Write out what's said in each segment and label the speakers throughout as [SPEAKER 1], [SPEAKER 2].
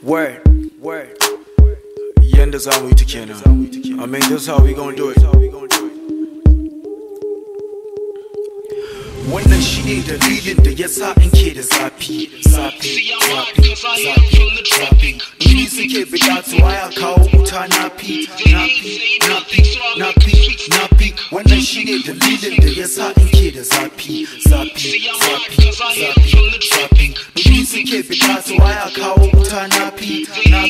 [SPEAKER 1] Word. Yanda za mu yi ta kenan. I mean, that's how we gonna do it. Wannan shi ne dalilin da ya sa in ke da zafi. Ni suke fita su waya kawo wuta na fi. Wannan shi ne dalilin da ya sa in ke da zafi. Ni suke fita su waya kawo wuta na fi.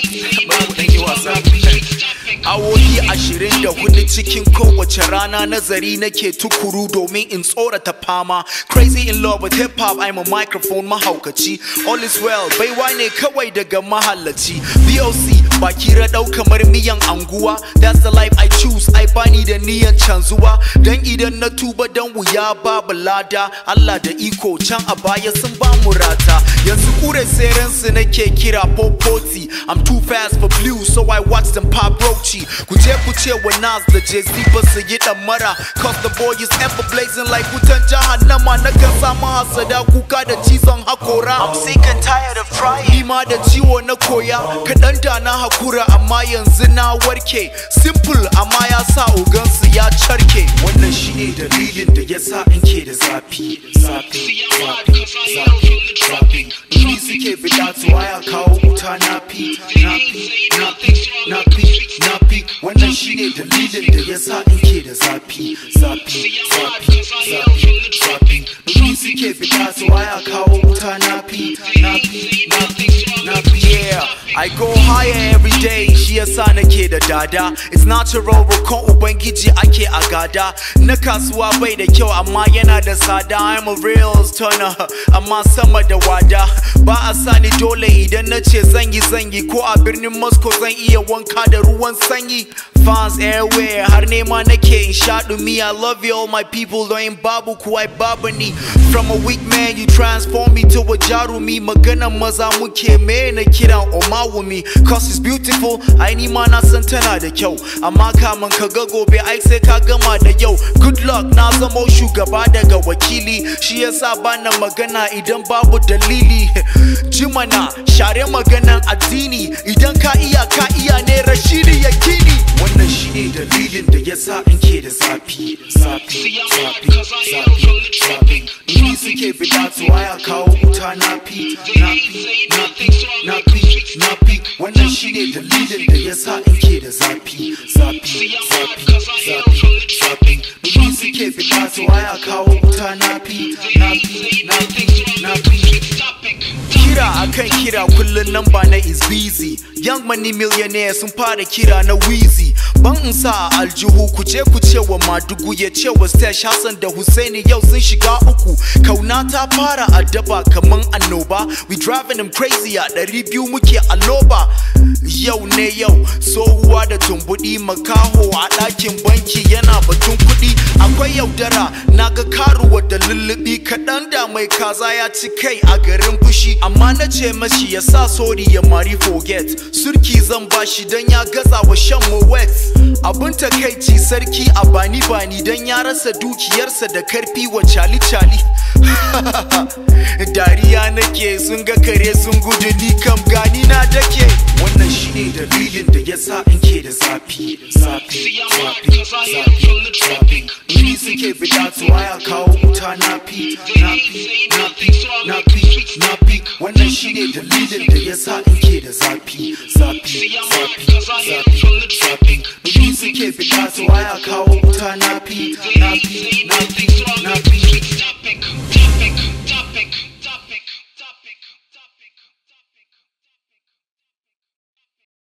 [SPEAKER 1] Awoyi 24 cikin kowace rana nazari nake tukuru domin in tsorata fama. Crazy in love with hip hop, I'm a microphone mahaukaci. All is well, baiwa ne kawai daga mahallaci. B.O.C bakira dau kamar miyan anguwa. That's the life I choose, ai bani da niyan canzuwa. Dan idan na tuba dan wuya babu lada. Allah da iko can a baya sun ba mu rata. Yanzu kure seren su nake kira popoti. I'm too fast for blue, so I watch them pop roachy. Kuce wa Nas da Jay-Z ba su yi damara. Cause the boy is ever blazing like wutan jahannama. Na kan samu hasada kuka da cizon hakora. I'm sick and tired of trying. Ni ma da ciwo na koya. Kaɗan da na hakura amma yanzu na warke. Simple amma ya sa ogansu ya carke. Wannan shi ne dalilin da ya sa in ke da zafi. Ni suke fita su waya kawo wuta na fi. Wannan shi ne dalilin da ya sa in ke da zafi. Ni suke fita su waya kawo wuta na fi. Yeah, I go higher every day, shi yasa nake da dada. It's natural, roƙon ubangiji ake agada. Na kasuwa bai da kyau amma yana da tsada. I'm a real stunner, amma sama da wada. Ba a sani dole idan na ce zan yi ko a birnin Moscow zan iya wanka da ruwan sanyi. Fans everywhere, har nema nake in sha dumi. I love you all my people, doyin babu ku ai babu ni. From a weak man you transform me to a jarumi. Maganan maza muke me na kiran omawumi. Cause it's beautiful, ai ni ma na san tana da kyau. Amma kamun ka ga gobe ai sai ka gama da yau. Good luck, na zamo shugaba daga wakili. Shi yasa bana magana idan babu dalili. Jimana, share maganan addini. Idan ka iya ne Rashidi Yakini. Wannan shi ne dalilin da ya sa in ke da zafi. Ni suke fita su waya kawo wuta na fi. Wannan shi ne dalilin da ya sa in ke da zafi. Ni suke fita su waya kawo wuta na fi. Kira akan kira kullun namba na is busy. Young money millionaire sun fara kira na Wheezy. Ban in sa a aljihu kuce wa Madugu ya ce wa Stash Hassan da Husaini yau sun shiga uku. Kauna ta fara adaba kaman annoba. We driving them crazy a 200 muke a loba. Yau ne yau tsohuwa da tumbudi makaho a ɗakin banki yana batun kuɗi. Akwai yaudara naga karuwa da lullubi kaɗan da mai kaza ya ci kai a garin fushi. Amma na ce mashi ya sa sorry ya mari forget. Surki zan bashi dan ya gaza wa shan wet. Abun takaici sarki a bani dan ya rasa dukiyarsa da karfi wa cali. Dariya nake sun ga kare sun gudu ni kam gani na dake. Wannan shi ne dalilin da ya sa in ke da zafi. Ni suke fita su waya kawo wuta na fi. Wannan shi ne dalilin da ya sa in ke da zafi. Ni suke fita su waya kawo wuta na fi.